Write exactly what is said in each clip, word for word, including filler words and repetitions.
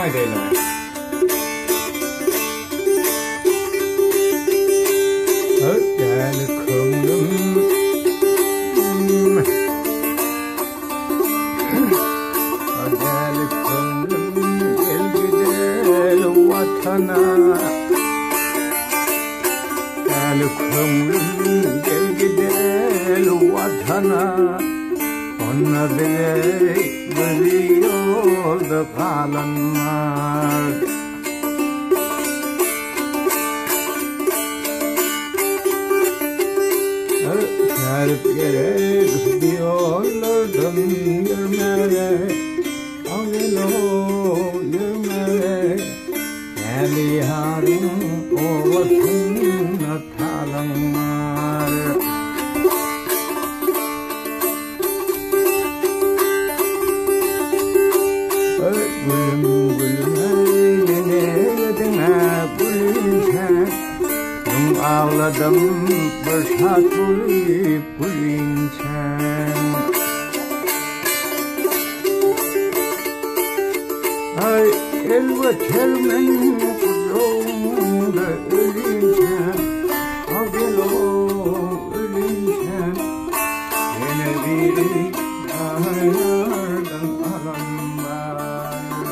fayda eyleme. Gel könlüm Gel könlüm gel gidelim vatana Gel könlüm gel gidelim vatana Ona bile bir yolda kalınmaz Serp gerek bir yollardan yürümeye Ağelo yürümeye Gel yarın o vatanına kalınmaz Gülüm gülüm yine gülüm sen Ağladım başa kulüp kulünçen Ay elbet elmen kuzumda ölünçen Ağel o ölünçen Yine biri ayardan alanmaz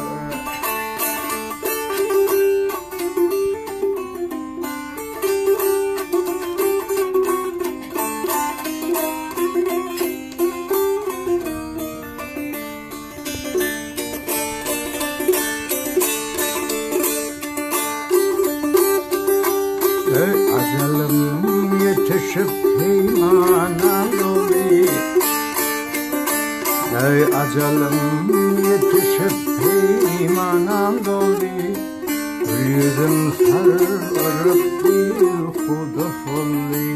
Acelem yetişip peymanan dolu Ey acelem yetişip peymanan dolu Yüzüm sararıp bir huda folli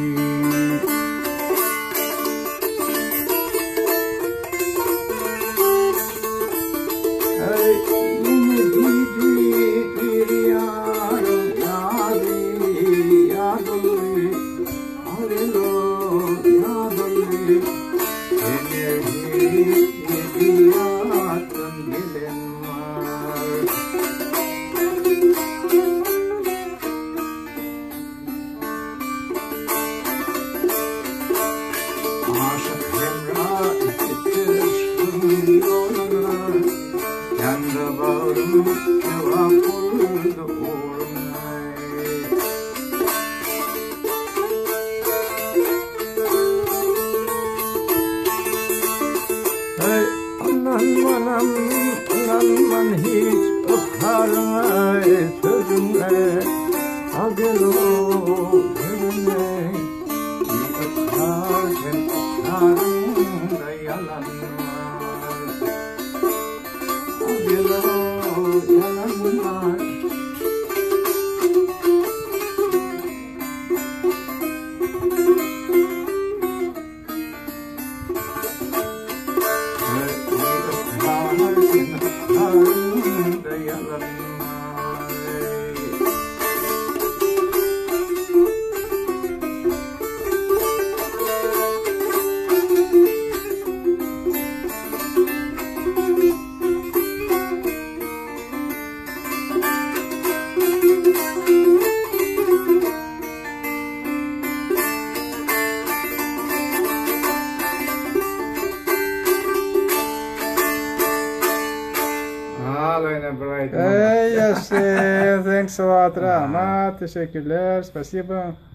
Ey yine gidi bir yarım yadi Yadoli, Arelo, Yadoli, Enerji, Ediyatın bilen var. Aşık hemra ittirişkin yoluna, kendi bağrım cevap buldu uğruna. Anlanmanam, anlanman hiç ökharına, sözüne Ağel o sözüne Bir ökhar sen ökharında yalanmaz Ağel o yalanmaz Эй, Яши, thanks a lot, Rama. Teşekkürler, спасибо.